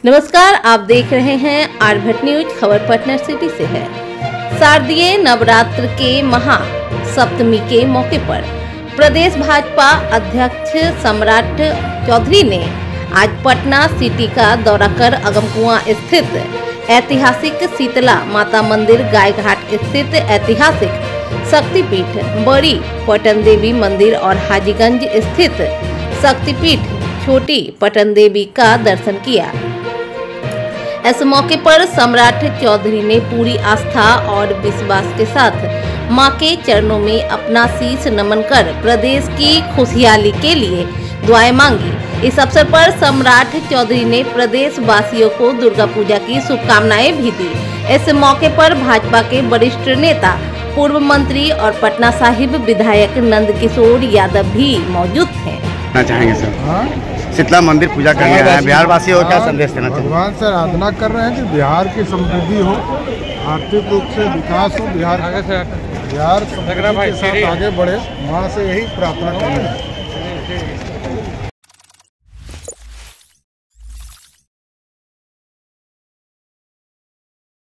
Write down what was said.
नमस्कार, आप देख रहे हैं आरभट न्यूज। खबर पटना सिटी से है। शारदीय नवरात्र के महासप्तमी के मौके पर प्रदेश भाजपा अध्यक्ष सम्राट चौधरी ने आज पटना सिटी का दौरा कर अगमकुआं स्थित ऐतिहासिक शीतला माता मंदिर, गायघाट स्थित ऐतिहासिक शक्तिपीठ बड़ी पटन देवी मंदिर और हाजीगंज स्थित शक्तिपीठ छोटी पटन देवी का दर्शन किया। इस मौके पर सम्राट चौधरी ने पूरी आस्था और विश्वास के साथ मां के चरणों में अपना शीश नमन कर प्रदेश की खुशहाली के लिए दुआएं मांगी। इस अवसर पर सम्राट चौधरी ने प्रदेश वासियों को दुर्गा पूजा की शुभकामनाएं भी दी। इस मौके पर भाजपा के वरिष्ठ नेता, पूर्व मंत्री और पटना साहिब विधायक नंद किशोर यादव भी मौजूद थे। चाहेंगे सर, शीतला मंदिर पूजा करने आए हैं, बिहार वासी हो, क्या संदेश देना चाहिए? भगवान से आराधना कर रहे हैं कि बिहार की समृद्धि हो, आर्थिक रूप से विकास हो, बिहार समृद्धि के साथ आगे बढ़े। मां से यही प्रार्थना करेंगे।